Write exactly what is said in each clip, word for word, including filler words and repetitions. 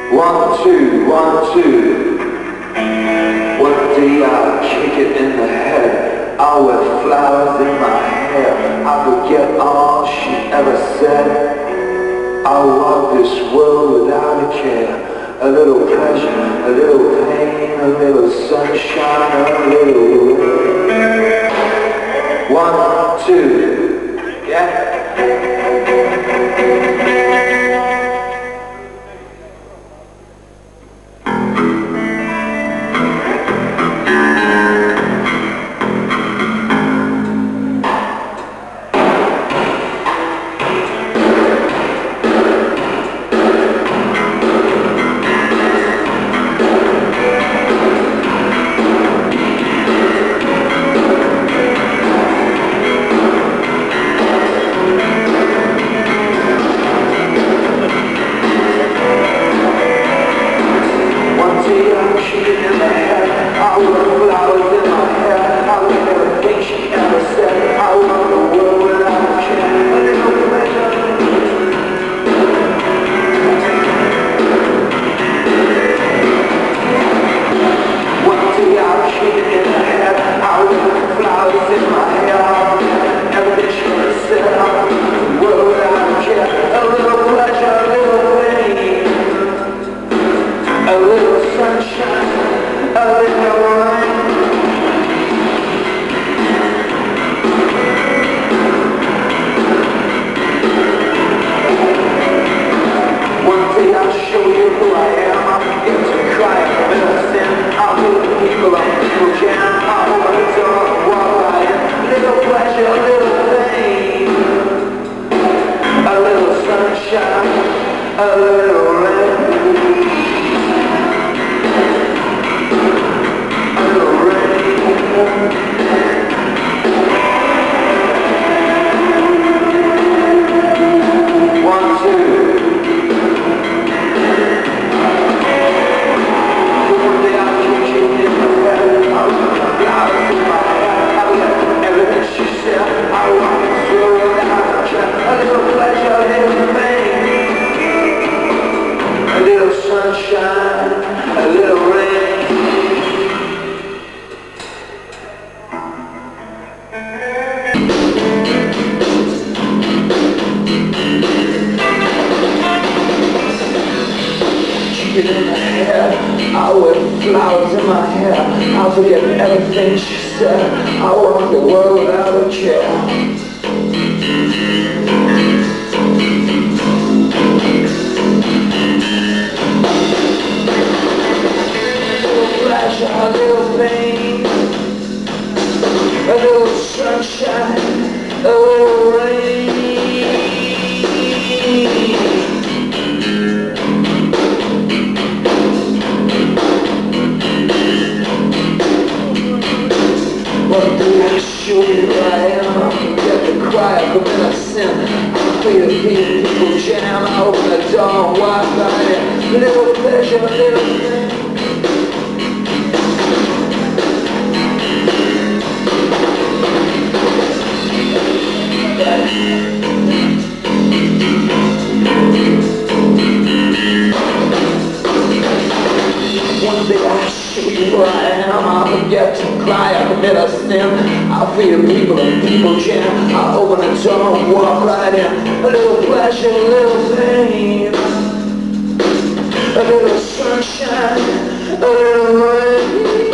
One, two, one, two. One day I'll kick it in the head. I'll wear flowers in my hair. I forget all she ever said. I'll walk this world without a care. A little pleasure, a little pain, a little sunshine, a little rain. One, two, yeah. A little rain, a little rain. One, two. One day I'll kick you in the head. I'll put the flowers in my hair. I'll let everything she said. I want to throw it out. A little pleasure, a little pain. A little sunshine, a little rain. Keep it in my hair, I'll wear flowers in my hair. I'll forget everything she said. I'll walk the world without a care. A little pain, a little sunshine, a little rain. One day I'll show you who I am. I'll forget the cry, I'll commit a sin. I'll play the beat, people jam. I'll open the door and walk right in. A little pleasure, a little pain. One day I'll show you who I am. I'll forget to cry, I'll commit a sin. I'll free the people and people jam. I'll open the door and walk right in. A little pleasure, a little pain. A little sunshine, a little rain.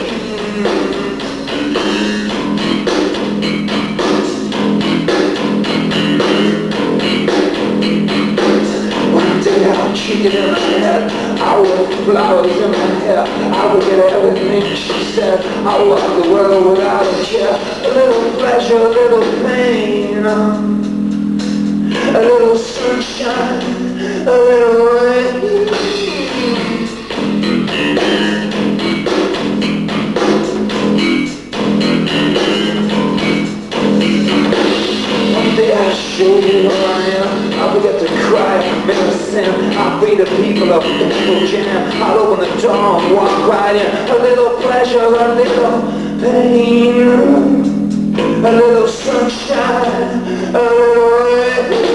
I'll kick it in my head. I wear flowers in my hair. I forget everything she said. I walk the world without a care. A little pleasure, a little pain. A little sunshine, a little rain. One day I'll show you who I am. I'll forget to cry, commit a sin. I'll free the people of people jam. I'll open the door and walk right in. A little pleasure, a little pain. A little sunshine, a little rain.